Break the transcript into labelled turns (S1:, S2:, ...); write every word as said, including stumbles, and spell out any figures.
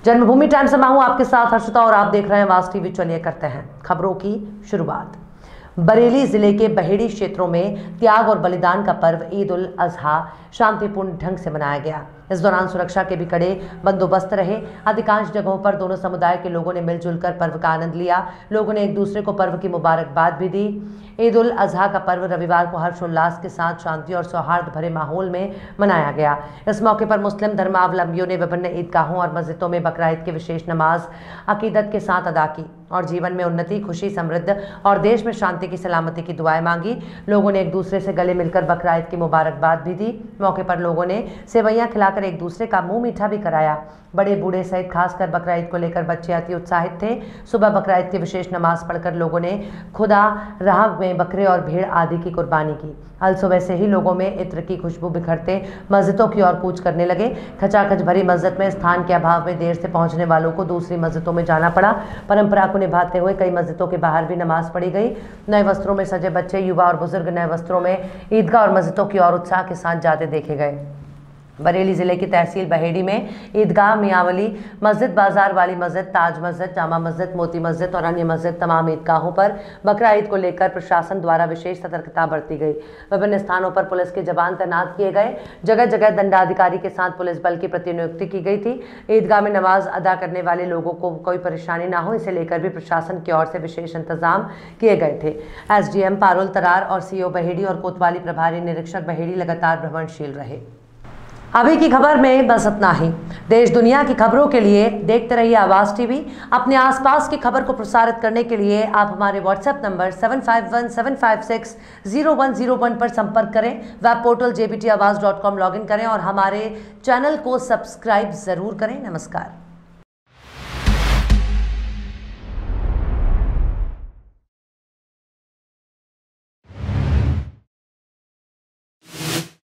S1: जन्मभूमि times से मैं हूं आपके साथ हर्षिता और आप देख रहे हैं आवाज टीवी। चलिए करते हैं खबरों की शुरुआत। बरेली जिले के बहेड़ी क्षेत्रों में त्याग और बलिदान का पर्व ईद उल अजहा शांतिपूर्ण ढंग से मनाया गया। इस दौरान सुरक्षा के भी कड़े बंदोबस्त रहे। अधिकांश जगहों पर दोनों समुदाय के लोगों ने मिलजुल कर पर्व का आनंद लिया। लोगों ने एक दूसरे को पर्व की मुबारकबाद भी दी। ईद उल अजहा का पर्व रविवार को हर्षोल्लास के साथ शांति और सौहार्द भरे माहौल में मनाया गया। इस मौके पर मुस्लिम धर्मावलंबियों ने विभिन्न ईदगाहों और मस्जिदों में बकरा ईद की विशेष नमाज अकीदत के साथ अदा की और जीवन में उन्नति, खुशी, समृद्धि और देश में शांति की सलामती की दुआएं मांगी। लोगों ने एक दूसरे से गले मिलकर बकरा ईद की मुबारकबाद भी दी। मौके पर लोगों ने सेवैयां खिलाकर एक दूसरे का मुंह मीठा भी कराया। बड़े बूढ़े सहित खासकर बकरा ईद को लेकर बच्चे अति उत्साहित थे। सुबह बकरा ईद की विशेष नमाज पढ़कर लोगों ने खुदा राह में बकरे और भेड़ आदि की कुर्बानी की। अल सुबह से ही लोगों में इत्र की खुशबू बिखरते मस्जिदों की ओर कूच करने लगे। खचाखच भरी मस्जिद में स्थान के अभाव में देर से पहुंचने वालों को दूसरी मस्जिदों में जाना पड़ा। परंपरा को निभाते हुए कई मस्जिदों के बाहर भी नमाज पढ़ी गई। नए वस्त्रों में सजे बच्चे, युवा और बुजुर्ग नए वस्त्रों में ईदगाह और मस्जिदों की ओर उत्साह के साथ जाते देखे गए। बरेली जिले की तहसील बहेड़ी में ईदगाह, मियांवली मस्जिद, बाजार वाली मस्जिद, ताज मस्जिद, जामा मस्जिद, मोती मस्जिद और अन्य मस्जिद तमाम ईदगाहों पर बकरा ईद को लेकर प्रशासन द्वारा विशेष सतर्कता बरती गई। विभिन्न स्थानों पर पुलिस के जवान तैनात किए गए। जगह जगह दंडाधिकारी के साथ पुलिस बल की प्रतिनियुक्ति की गई थी। ईदगाह में नमाज अदा करने वाले लोगों को कोई परेशानी ना हो, इसे लेकर भी प्रशासन की ओर से विशेष इंतजाम किए गए थे। एसडीएम पारुल तरार और सीओ बहेड़ी और कोतवाली प्रभारी निरीक्षक बहेड़ी लगातार भ्रमणशील रहे। अभी की खबर में बस इतना ही। देश दुनिया की खबरों के लिए देखते रहिए आवाज टीवी। अपने आसपास की खबर को प्रसारित करने के लिए आप हमारे WhatsApp number seven five one seven five six zero one zero one पर संपर्क करें। Web portal J B T Awaz dot com log in करें और हमारे चैनल को सब्सक्राइब जरूर करें। नमस्कार।